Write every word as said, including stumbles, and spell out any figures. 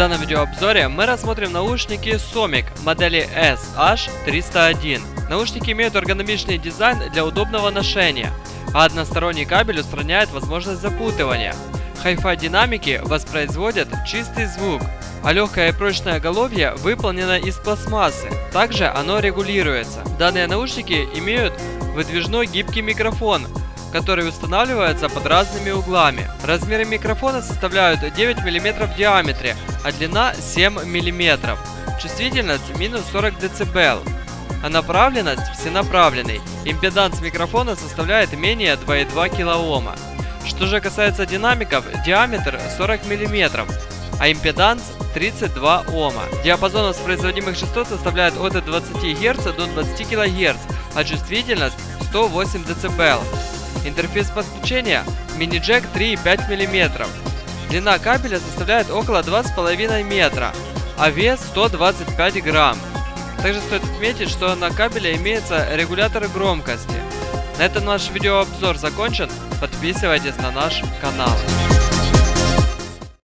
данном видеообзоре мы рассмотрим наушники Somic модели эс аш триста один. Наушники имеют эргономичный дизайн для удобного ношения, а односторонний кабель устраняет возможность запутывания. Hi-Fi динамики воспроизводят чистый звук, а легкое и прочное оголовье выполнено из пластмассы. Также оно регулируется. Данные наушники имеют выдвижной гибкий микрофон, который устанавливается под разными углами. Размеры микрофона составляют девять миллиметров в диаметре, а длина семь миллиметров. Чувствительность минус сорок децибел, а направленность всенаправленный. Импеданс микрофона составляет менее два и две килоома. Что же касается динамиков, диаметр сорок миллиметров, а импеданс тридцать два ома. Диапазон воспроизводимых частот составляет от двадцати герц до двадцати килогерц, а чувствительность сто восемь децибел. Интерфейс подключения мини-джек три и пять миллиметров. Длина кабеля составляет около два с половиной метра, а вес сто двадцать пять грамм. Также стоит отметить, что на кабеле имеется регулятор громкости. На этом наш видеообзор закончен. Подписывайтесь на наш канал.